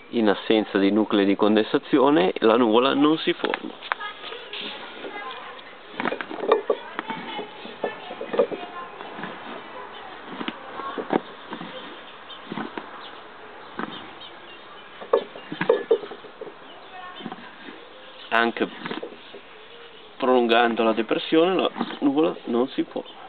In assenza di nuclei di condensazione la nuvola non si forma. Anche prolungando la depressione la nuvola non si forma.